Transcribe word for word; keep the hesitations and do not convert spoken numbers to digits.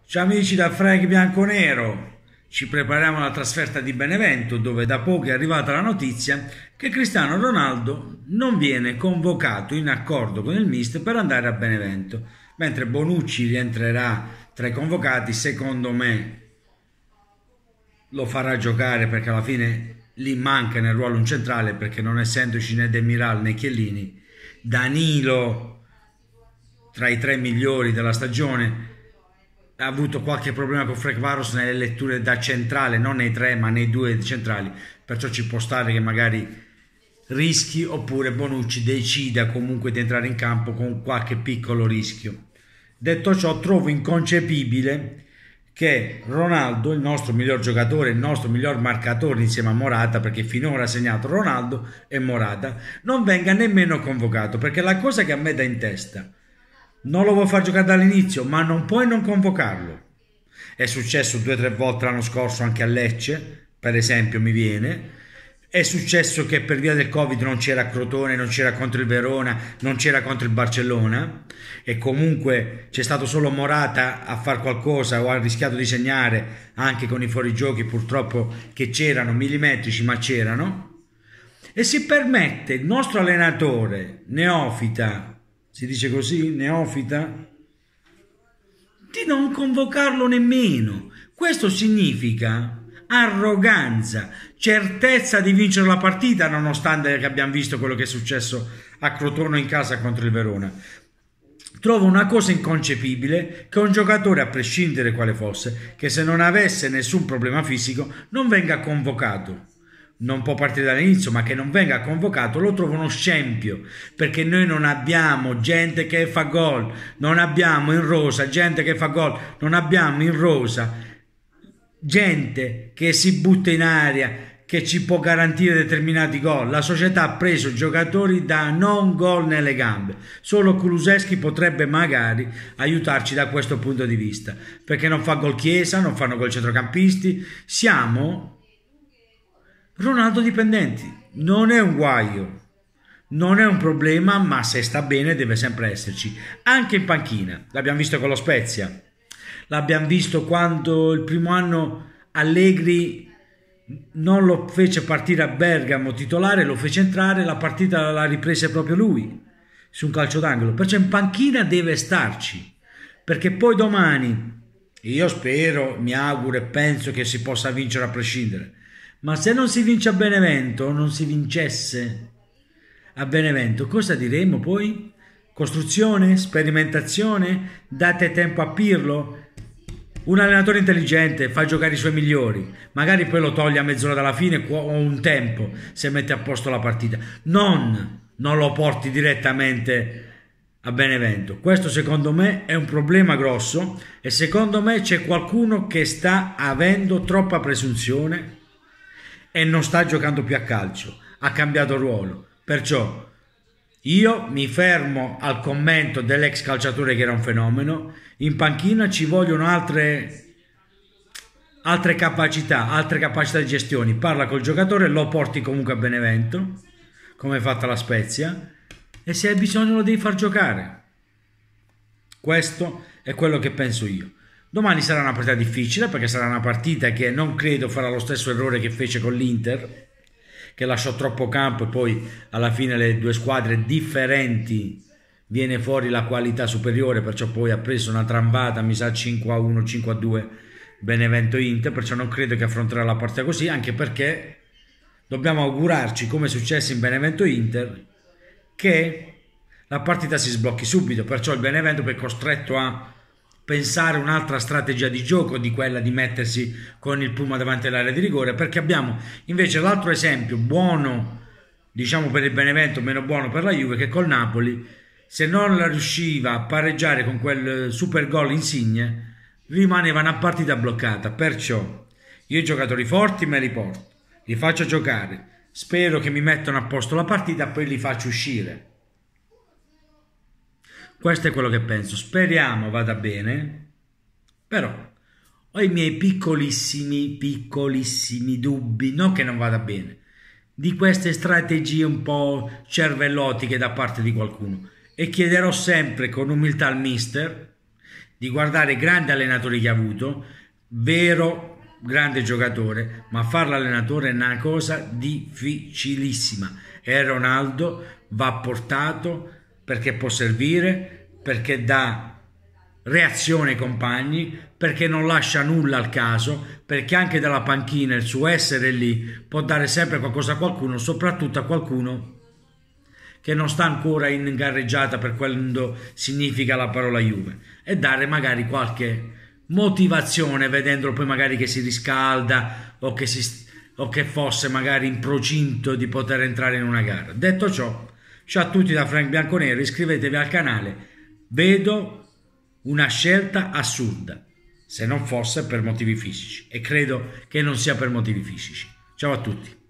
Ciao amici da Frank Bianconero, ci prepariamo alla trasferta di Benevento dove da poco è arrivata la notizia che Cristiano Ronaldo non viene convocato in accordo con il mister per andare a Benevento, mentre Bonucci rientrerà tra i convocati. Secondo me lo farà giocare perché alla fine lì manca nel ruolo un centrale, perché non essendoci né Demiral né Chiellini, Danilo tra i tre migliori della stagione ha avuto qualche problema con Frank Varos nelle letture da centrale, non nei tre ma nei due centrali, perciò ci può stare che magari rischi, oppure Bonucci decida comunque di entrare in campo con qualche piccolo rischio. Detto ciò, trovo inconcepibile che Ronaldo, il nostro miglior giocatore, il nostro miglior marcatore insieme a Morata, perché finora ha segnato Ronaldo e Morata, non venga nemmeno convocato, perché la cosa che a me dà in testa: non lo vuoi far giocare dall'inizio, ma non puoi non convocarlo. È successo due o tre volte l'anno scorso anche a Lecce, per esempio, mi viene. È successo che per via del Covid non c'era Crotone, non c'era contro il Verona, non c'era contro il Barcellona, e comunque c'è stato solo Morata a far qualcosa o ha rischiato di segnare, anche con i fuorigiochi purtroppo che c'erano, millimetrici ma c'erano. E si permette il nostro allenatore neofita, si dice così, neofita, di non convocarlo nemmeno. Questo significa arroganza, certezza di vincere la partita, nonostante che abbiamo visto quello che è successo a Crotone in casa contro il Verona. Trovo una cosa inconcepibile che un giocatore, a prescindere quale fosse, che se non avesse nessun problema fisico non venga convocato. Non può partire dall'inizio, ma che non venga convocato lo trovo uno scempio, perché noi non abbiamo gente che fa gol, non abbiamo in rosa gente che fa gol, non abbiamo in rosa gente che si butta in aria, che ci può garantire determinati gol. La società ha preso giocatori da non gol nelle gambe. Solo Kulusevski potrebbe magari aiutarci da questo punto di vista, perché non fa gol Chiesa, non fanno gol centrocampisti. Siamo Ronaldo dipendenti. Non è un guaio, non è un problema, ma se sta bene deve sempre esserci, anche in panchina. L'abbiamo visto con lo Spezia, l'abbiamo visto quando il primo anno Allegri non lo fece partire a Bergamo titolare, lo fece entrare, la partita la riprese proprio lui su un calcio d'angolo. Perciò in panchina deve starci, perché poi domani, io spero, mi auguro e penso che si possa vincere a prescindere. Ma se non si vince a Benevento, non si vincesse a Benevento, cosa diremo poi? Costruzione? Sperimentazione? Date tempo a Pirlo? Un allenatore intelligente fa giocare i suoi migliori, magari poi lo toglie a mezz'ora dalla fine o un tempo se mette a posto la partita. Non, non lo porti direttamente a Benevento. Questo secondo me è un problema grosso, e secondo me c'è qualcuno che sta avendo troppa presunzione e non sta giocando più a calcio, ha cambiato ruolo. Perciò io mi fermo al commento dell'ex calciatore che era un fenomeno. In panchina ci vogliono altre, altre capacità, altre capacità di gestione. Parla col giocatore, lo porti comunque a Benevento, come è fatta la Spezia, e se hai bisogno lo devi far giocare. Questo è quello che penso io. Domani sarà una partita difficile, perché sarà una partita che non credo farà lo stesso errore che fece con l'Inter, che lasciò troppo campo e poi alla fine le due squadre differenti viene fuori la qualità superiore, perciò poi ha preso una tramvata, mi sa cinque a uno, cinque a due Benevento-Inter, perciò non credo che affronterà la partita così, anche perché dobbiamo augurarci, come è successo in Benevento-Inter, che la partita si sblocchi subito, perciò il Benevento è costretto a pensare un'altra strategia di gioco di quella di mettersi con il Puma davanti all'area di rigore, perché abbiamo invece l'altro esempio buono, diciamo per il Benevento, meno buono per la Juve, che col Napoli, se non la riusciva a pareggiare con quel super gol Insigne, rimaneva una partita bloccata. Perciò io i giocatori forti me li porto, li faccio giocare, spero che mi mettano a posto la partita, poi li faccio uscire. Questo è quello che penso, speriamo vada bene, però ho i miei piccolissimi, piccolissimi dubbi, non che non vada bene, di queste strategie un po' cervellotiche da parte di qualcuno, e chiederò sempre con umiltà al mister di guardare i grandi allenatori che ha avuto, vero grande giocatore, ma fare l'allenatore è una cosa difficilissima e Ronaldo va portato perché può servire, perché dà reazione ai compagni, perché non lascia nulla al caso, perché anche dalla panchina il suo essere lì può dare sempre qualcosa a qualcuno, soprattutto a qualcuno che non sta ancora in gareggiata per quando significa la parola Juve, e dare magari qualche motivazione vedendolo poi magari che si riscalda o che, si, o che fosse magari in procinto di poter entrare in una gara. Detto ciò, ciao a tutti da Frank Bianconero, iscrivetevi al canale. Vedo una scelta assurda, se non fosse per motivi fisici, e credo che non sia per motivi fisici. Ciao a tutti.